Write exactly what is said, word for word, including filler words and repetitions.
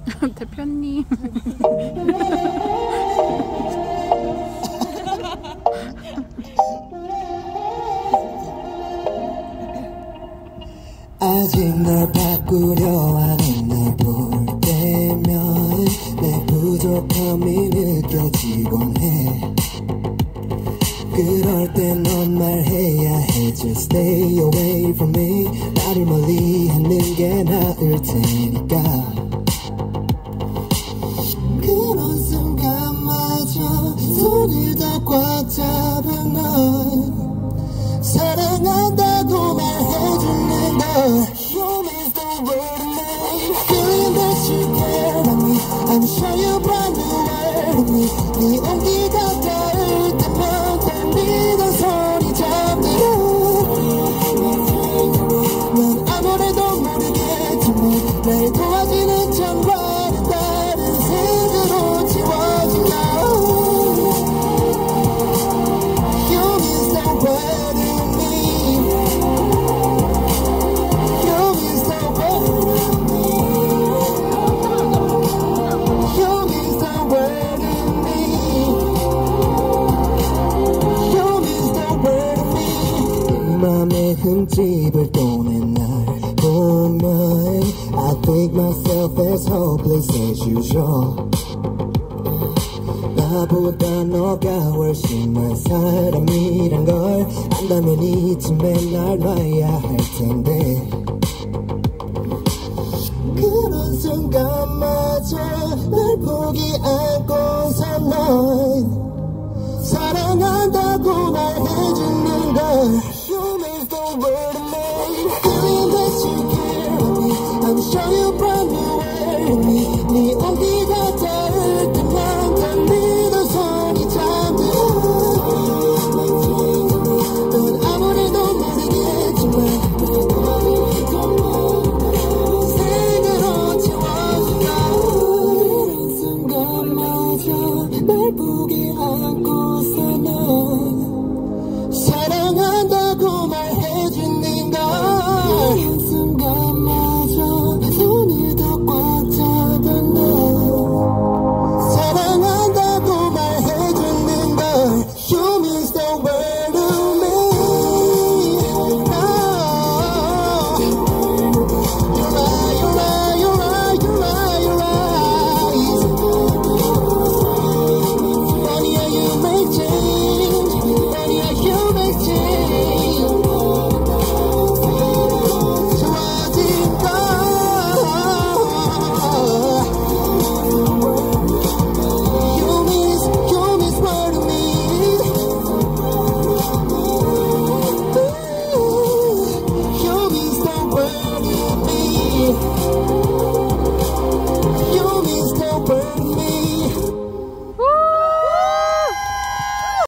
대표님. 아직 널 바꾸려 하는 날 볼 때면 내 부족함이 느껴지곤 해. 그럴 땐 넌 말해야 해. Just stay away from me. 나를 멀리 하는 게 나을 테니까. 그런 순간마저 손을 다 꽉 잡은 넌 사랑한다고 말해주는 걸. You mean the world to me. Feeling that you care about me. I'm sure you brought the world to me. 네 온기가 닿을 때면 떨리던 손이 잠들어. 넌 아무래도 모르겠지만 날 도와주는 정과는 다른 색으로 지워진다. You mean the world to me. You mean the world to me. You mean the world to me. You mean the world to me. 네 맘에 흠집을 도는 날 보면 I think myself as hopeless as usual. 나보다 너가 훨씬 난 사람이란 걸 안다면 이쯤에 날 놔야 할 텐데. 그런 순간마저 날 포기 않고선 넌 사랑한다고 말해주는 걸. You mean the world to me. Feeling that you care about me. I'm sure you brought the world to me. 네 온기가 닿을 때만 떨리던 손이 잠들어. 넌 아무래도 모르겠지만 생으로 채워준다. 그런 순간마저 날 포기 않고서 넌 사랑한다고 말해주는 걸. 그런 순간마저 손을 더 꽉 잡은 너 사랑한다고 말해주는 걸. You mean the world to me. Oh, you're right, you're right, you're right, you're right, you're right. Funny how you make change. Funny how you make change. 좋아진 걸. You mean, you mean more to me. You mean the world to me. You mean the world to me.